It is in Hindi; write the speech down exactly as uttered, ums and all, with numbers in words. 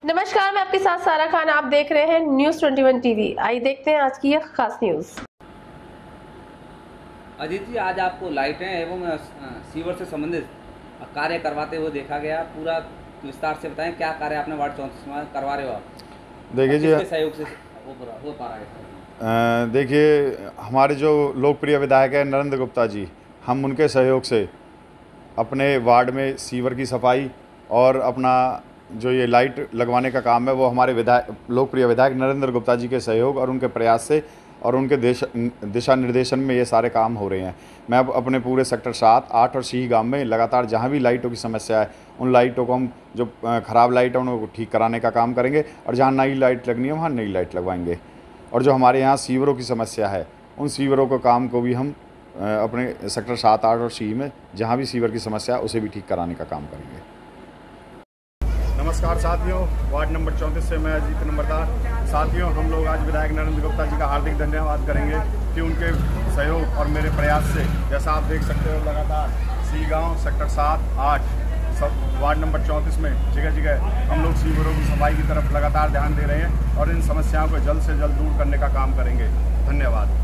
नमस्कार, मैं आपके साथ सारा खान। आप देख रहे हैं न्यूज़ इक्कीस टीवी। आइए देखते हैं आज की यह खास न्यूज़। अजीत जी, आज आपको लाइटें एवं सीवर से संबंधित कार्य करवाते हुए देखा गया। पूरा विस्तार से बताएं, क्या कार्य आपने वार्ड चौंतीस में करवा रहे हो आप? देखिए जी, किसके सहयोग से हो हो पा रहा है? देखिए, हमारे जो लोकप्रिय विधायक है नरेंद्र गुप्ता जी, हम उनके सहयोग से अपने वार्ड में सीवर की सफाई और अपना जो ये लाइट लगवाने का काम है वो हमारे विधायक लोकप्रिय विधायक नरेंद्र गुप्ता जी के सहयोग और उनके प्रयास से और उनके देश दिशा निर्देशन में ये सारे काम हो रहे हैं। मैं अब अपने पूरे सेक्टर सात, आठ और सी गांव में लगातार जहां भी लाइटों की समस्या है उन लाइटों को हम जो ख़राब लाइट है उनको ठीक कराने का काम करेंगे और जहां नई लाइट लगनी है वहाँ नई लाइट लगवाएंगे। और जो हमारे यहाँ सीवरों की समस्या है उन सीवरों का काम को भी हम अपने सेक्टर सात, आठ और सी में जहाँ भी सीवर की समस्या है उसे भी ठीक कराने का काम करेंगे। नमस्कार साथियों, वार्ड नंबर चौंतीस से मैं अजीत नंबरदार। साथियों, हम लोग आज विधायक नरेंद्र गुप्ता जी का हार्दिक धन्यवाद करेंगे कि उनके सहयोग और मेरे प्रयास से, जैसा आप देख सकते हो, लगातार सी गांव, सेक्टर सात, आठ, सब वार्ड नंबर चौंतीस में जगह जगह हम लोग सीवरों की सफाई की तरफ लगातार ध्यान दे रहे हैं और इन समस्याओं को जल्द से जल्द दूर करने का काम करेंगे। धन्यवाद।